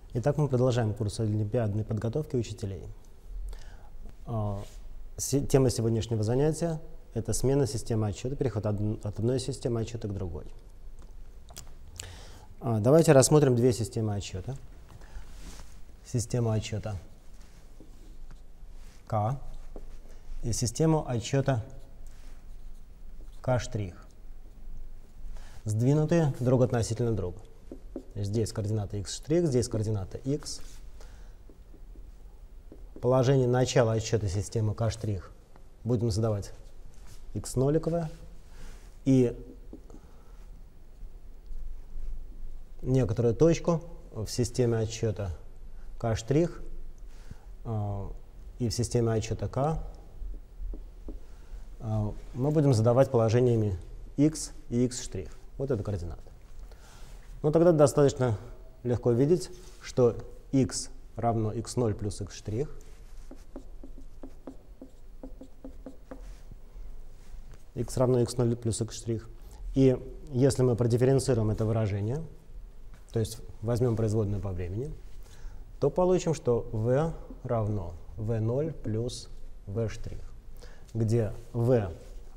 Итак, мы продолжаем курс олимпиадной подготовки учителей. Тема сегодняшнего занятия – это смена системы отчета, переход от одной системы отчета к другой. Давайте рассмотрим две системы отчета. Систему отчета К и систему отчета К', сдвинутые друг относительно друга. Здесь координата x', здесь координата x. Положение начала отсчета системы К' будем задавать x0, и некоторую точку в системе отсчета К' и в системе отсчета К мы будем задавать положениями x и x'. Вот это координаты. Ну, тогда достаточно легко видеть, что x равно x0 плюс x'. X равно x0 плюс x'. И если мы продифференцируем это выражение, то есть возьмем производную по времени, то получим, что v равно v0 плюс v', где v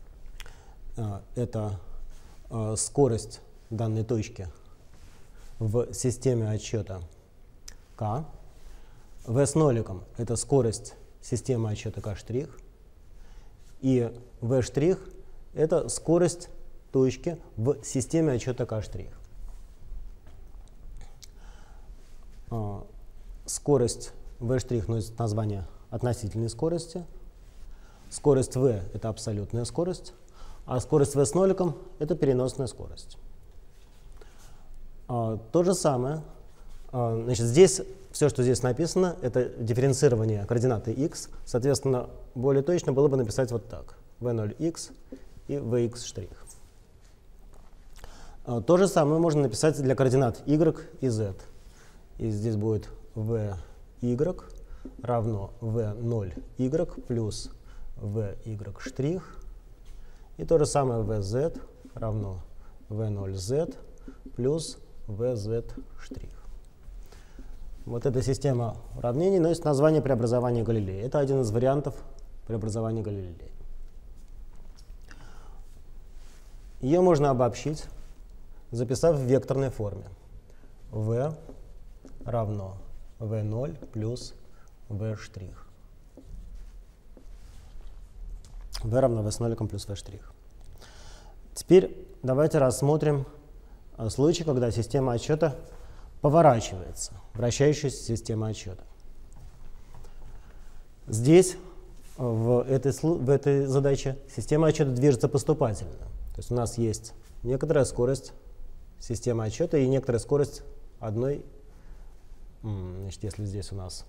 это скорость данной точки в системе отсчета К, v с ноликом — это скорость системы отсчета К', и v' — это скорость точки в системе отсчета К'. Скорость v' носит название относительной скорости, скорость v — это абсолютная скорость, а скорость v с ноликом — это переносная скорость. То же самое, значит, здесь все, что здесь написано, это дифференцирование координаты x. Соответственно, более точно было бы написать вот так: v0x и vx'. То же самое можно написать для координат y и z. И здесь будет vy равно v0y плюс vy'. И то же самое vz равно v0z плюс vz'. Вот эта система уравнений носит название преобразования Галилея. Это один из вариантов преобразования Галилея. Ее можно обобщить, записав в векторной форме. v равно v0 плюс v'. v равно v с ноликом плюс v'. Теперь давайте рассмотрим случай, когда система отсчета поворачивается, вращающаяся система отсчета. Здесь, в этой задаче, система отсчета движется поступательно. То есть у нас есть некоторая скорость системы отсчета и некоторая скорость одной. Значит, если здесь у нас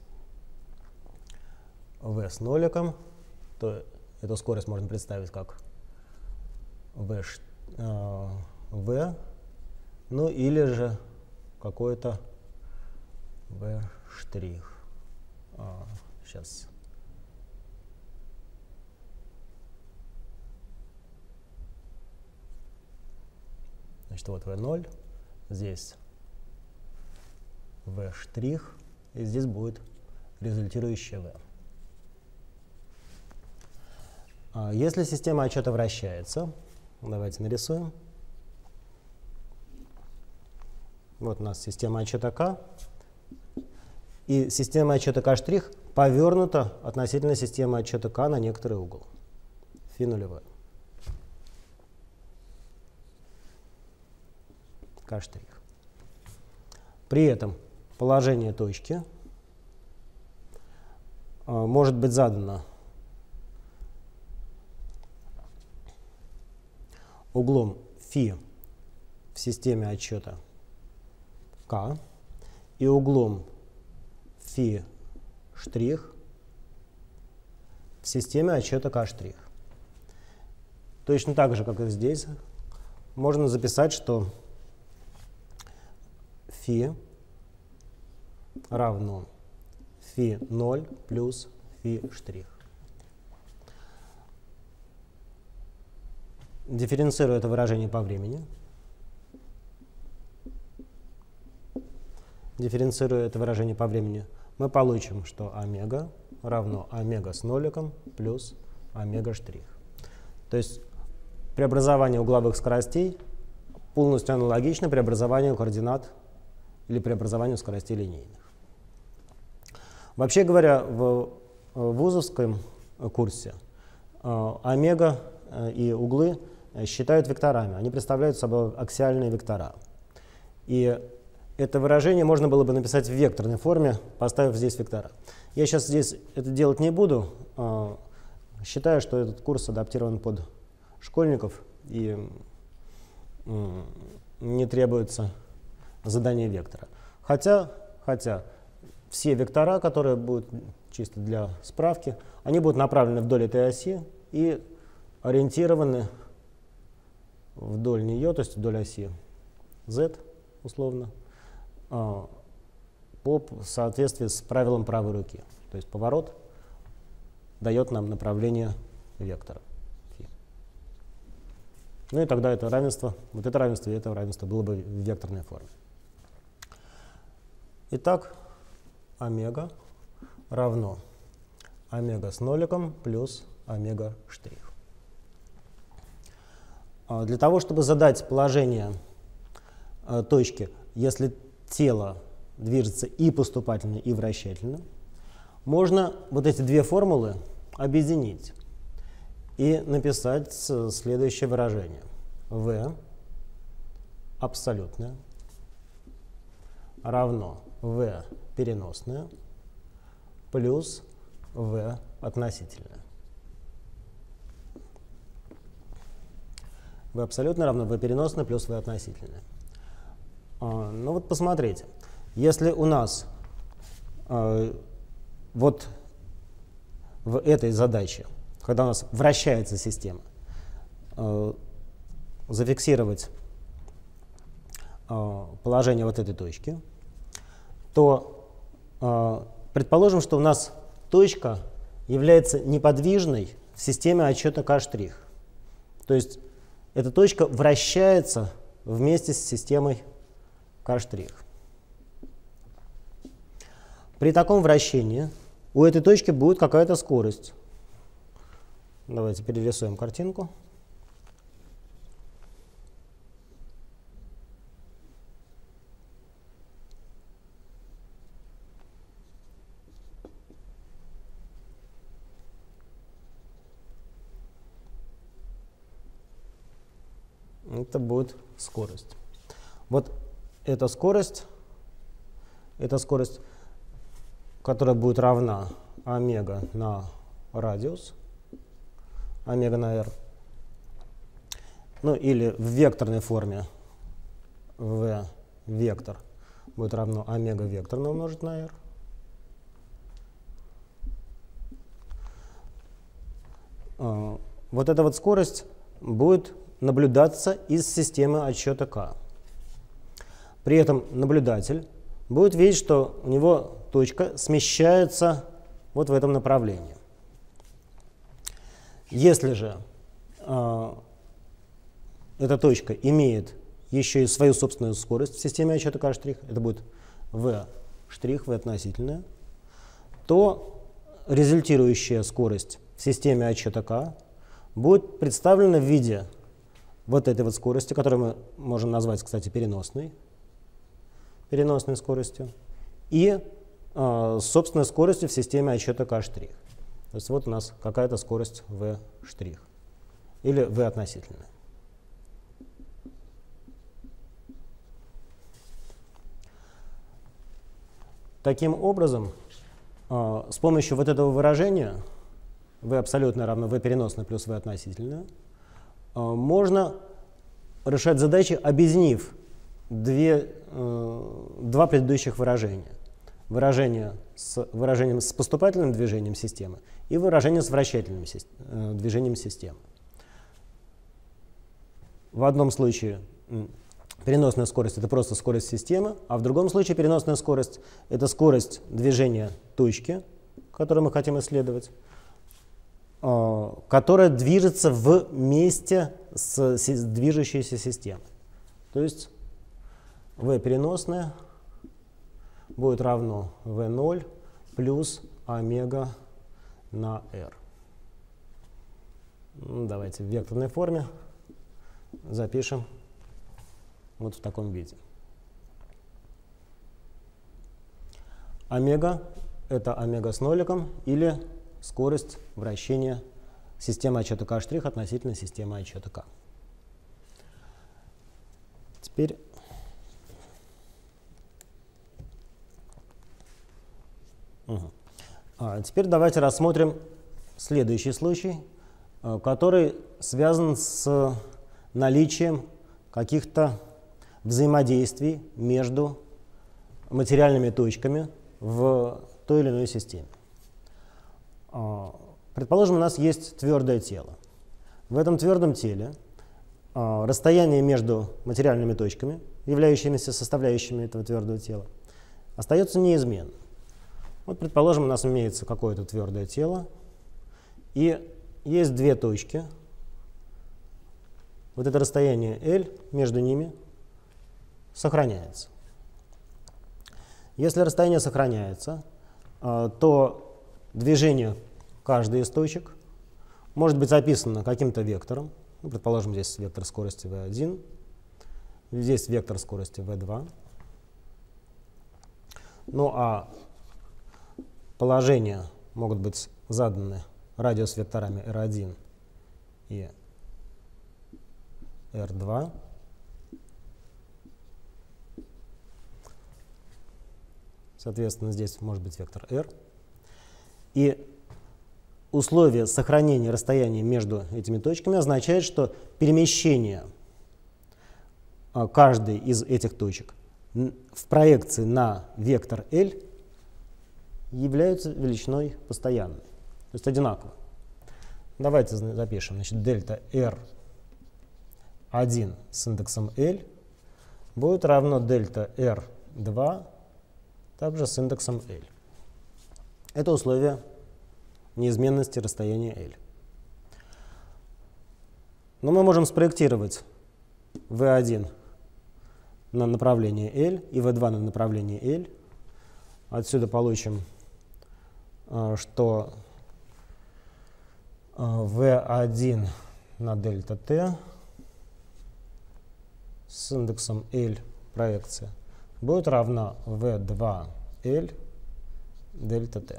v с ноликом, то эту скорость можно представить как v, ну или же какой-то v'. Сейчас. Значит, вот v0, здесь v', и здесь будет результирующее v. Если система отсчета вращается, давайте нарисуем. Вот у нас система отсчета К, и система отсчета К' повернута относительно системы отсчета К на некоторый угол, φ0. К'. При этом положение точки может быть задано углом φ в системе отсчета К и углом φ' в системе отсчета К'. Точно так же, как и здесь, можно записать, что φ равно φ0 плюс φ'. Дифференцирую это выражение по времени. дифференцируя это выражение по времени, мы получим, что омега равно омега с ноликом плюс омега штрих. То есть преобразование угловых скоростей полностью аналогично преобразованию координат или преобразованию скоростей линейных. Вообще говоря, в вузовском курсе омега и углы считают векторами. Они представляют собой аксиальные вектора. И это выражение можно было бы написать в векторной форме, поставив здесь вектора. Я сейчас здесь это делать не буду. Считаю, что этот курс адаптирован под школьников и не требуется задание вектора. Хотя все вектора, которые будут чисто для справки, они будут направлены вдоль этой оси и ориентированы вдоль нее, то есть вдоль оси z, условно, по соответствии с правилом правой руки. То есть поворот дает нам направление вектора. Ну и тогда это равенство, вот это равенство и это равенство было бы в векторной форме. Итак, омега равно омега с ноликом плюс омега штрих. Для того, чтобы задать положение точки, если тело движется и поступательно, и вращательно, можно вот эти две формулы объединить и написать следующее выражение. V абсолютное равно V переносное плюс V относительное. V абсолютное равно V переносное плюс V относительное. Ну вот посмотрите, если у нас вот в этой задаче, когда у нас вращается система, зафиксировать положение вот этой точки, то предположим, что у нас точка является неподвижной в системе отсчета K'. То есть эта точка вращается вместе с системой K'. При таком вращении у этой точки будет какая-то скорость. Давайте перерисуем картинку. Это будет скорость. Вот эта скорость, которая будет равна омега на радиус, омега на r, ну или в векторной форме v вектор будет равно омега векторное умножить на r. Вот эта вот скорость будет наблюдаться из системы отсчета K. При этом наблюдатель будет видеть, что у него точка смещается вот в этом направлении. Если же эта точка имеет еще и свою собственную скорость в системе отсчета K', это будет V', V относительная, то результирующая скорость в системе отсчета K будет представлена в виде вот этой вот скорости, которую мы можем назвать, кстати, переносной скоростью, и собственной скоростью в системе отсчета K'. То есть вот у нас какая-то скорость V' или V относительная. Таким образом, с помощью вот этого выражения V абсолютное равно V переносное плюс V относительное можно решать задачи, объединив два предыдущих выражения. Выражение с выражением с поступательным движением системы и выражение с вращательным движением системы. В одном случае переносная скорость — это просто скорость системы, а в другом случае переносная скорость — это скорость движения точки, которую мы хотим исследовать, которая движется вместе с движущейся системой. То есть V переносная будет равно v0 плюс омега на r. Ну, давайте в векторной форме запишем вот в таком виде. Омега — это омега с ноликом или скорость вращения системы отсчета k' относительно системы отсчета k. Теперь теперь давайте рассмотрим следующий случай, который связан с наличием каких-то взаимодействий между материальными точками в той или иной системе. Предположим, у нас есть твердое тело. В этом твердом теле расстояние между материальными точками, являющимися составляющими этого твердого тела, остается неизменным. Вот, предположим, у нас имеется какое-то твердое тело, и есть две точки. Вот это расстояние L между ними сохраняется. Если расстояние сохраняется, то движение каждой из точек может быть записано каким-то вектором. Ну, предположим, здесь вектор скорости v1, здесь вектор скорости v2. Ну а положения могут быть заданы радиус-векторами r1 и r2. Соответственно, здесь может быть вектор r. И условие сохранения расстояния между этими точками означает, что перемещение каждой из этих точек в проекции на вектор L являются величиной постоянной, то есть одинаково. Давайте запишем. Значит, дельта R1 с индексом L будет равно дельта R2 также с индексом L. Это условие неизменности расстояния L. Но мы можем спроектировать V1 на направление L и V2 на направление L. Отсюда получим, что V1 на дельта T с индексом L проекция будет равна V2L дельта T.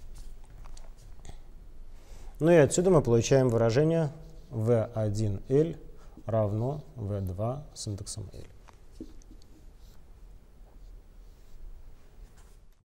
Ну и отсюда мы получаем выражение V1L равно V2 с индексом L.